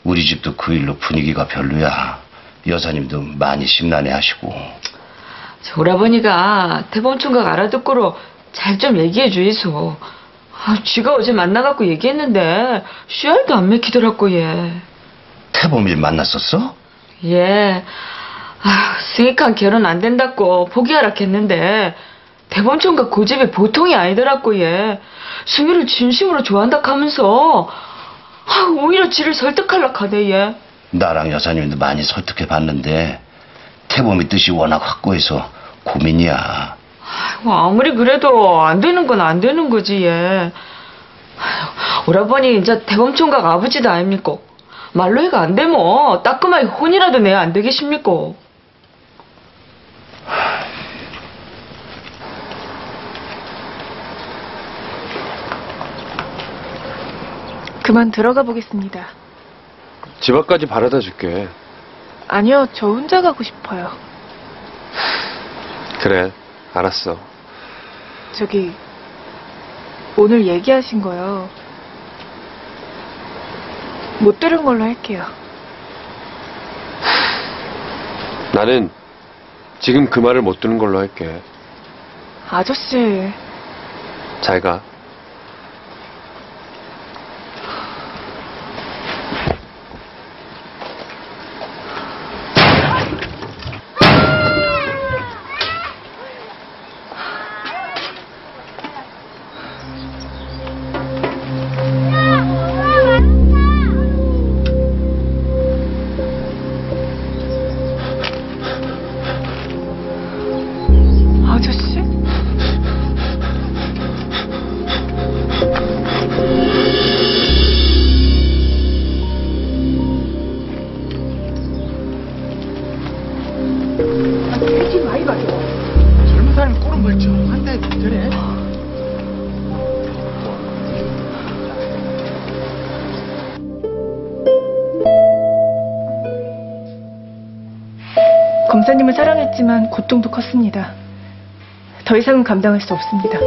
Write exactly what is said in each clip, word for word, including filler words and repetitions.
우리 집도 그 일로 분위기가 별로야. 여사님도 많이 심란해하시고. 저 오라버니가 대범총각 알아듣고로 잘 좀 얘기해 주이소. 아, 쥐가 어제 만나갖고 얘기했는데 씨알도 안 맥히더라고 얘. 태범일 만났었어? 예. 아, 승익한 결혼 안 된다고 포기하라 했는데 대범총각 고집이 보통이 아니더라고 얘. 승희를 진심으로 좋아한다 하면서 아, 오히려 지를 설득하려 하대 얘. 나랑 여사님도 많이 설득해봤는데 태범이 뜻이 워낙 확고해서 고민이야. 아이고, 아무리 그래도 안 되는 건 안 되는 거지 얘. 아이고, 오라버니 이제 대범총각 아버지도 아닙니까? 말로 해가 안 되면 따끔하게 혼이라도 내야 안 되겠습니까? 그만 들어가 보겠습니다. 집 앞까지 바래다 줄게. 아니요, 저 혼자 가고 싶어요. 그래, 알았어. 저기, 오늘 얘기하신 거요. 못 들은 걸로 할게요. 나는 지금 그 말을 못 듣는 걸로 할게. 아저씨. 잘 가. 아저씨? 하지 마이 봐요. 젊은 사람이 꼴은 멀쩡한데 저래. 검사님을 사랑했지만 고통도 컸습니다. 더 이상은 감당할 수 없습니다.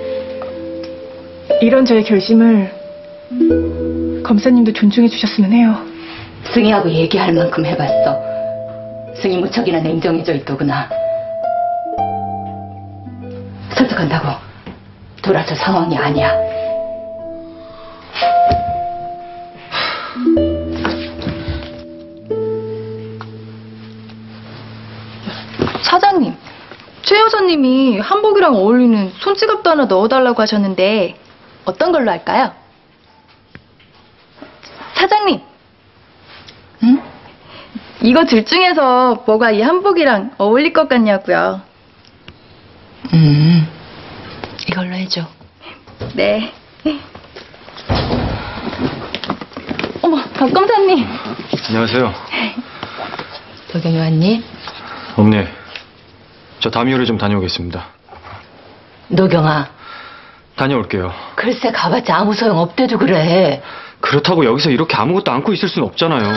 이런 저의 결심을 검사님도 존중해 주셨으면 해요. 승희하고 얘기할 만큼 해봤어. 승희 무척이나 냉정해져 있더구나. 설득한다고 돌아설 상황이 아니야. 사장님, 최 여사님이 한복이랑 어울리는 손지갑도 하나 넣어달라고 하셨는데 어떤 걸로 할까요? 사장님! 응? 이거 둘 중에서 뭐가 이 한복이랑 어울릴 것 같냐고요. 음, 이걸로 해줘. 네. 어머, 박 검사님. 안녕하세요. 도경이 왔니? 어머니, 저 다미호를 좀 다녀오겠습니다. 노경아. 다녀올게요. 글쎄 가봤자 아무 소용 없대도 그래. 그렇다고 여기서 이렇게 아무것도 안고 있을 수는 없잖아요.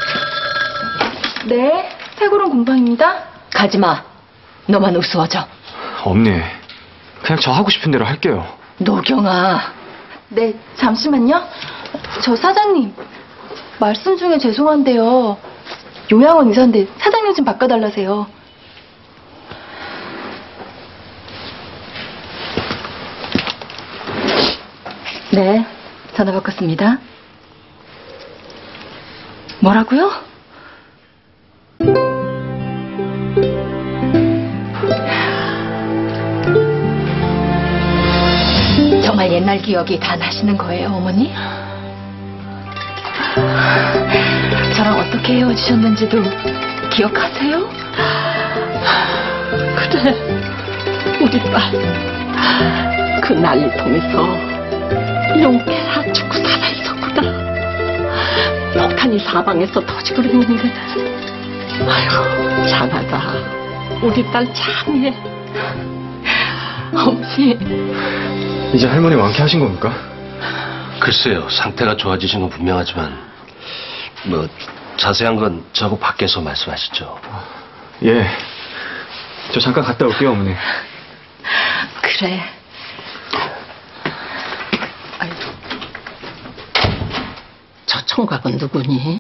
네, 태고론 공방입니다. 가지마. 너만 우스워져. 어머니, 그냥 저 하고 싶은 대로 할게요. 노경아. 네, 잠시만요. 저 사장님, 말씀 중에 죄송한데요. 요양원 의사인데 사장님 좀 바꿔달라세요. 네, 전화 바꿨습니다. 뭐라고요? 정말 옛날 기억이 다 나시는 거예요, 어머니? 저랑 어떻게 헤어지셨는지도 기억하세요? 그래, 우리 딸. 그 난리통에서 용케 죽고 살아있었구나. 폭탄이 사방에서 터지고 그랬는데. 아이고, 잘하다. 우리 딸 참해. 어머니. 이제 할머니 완쾌하신 겁니까? 글쎄요, 상태가 좋아지신 건 분명하지만 뭐 자세한 건 저하고 밖에서 말씀하시죠. 예, 저 잠깐 갔다 올게요, 어머니. 그래. 아이고. 저 총각은 누구니?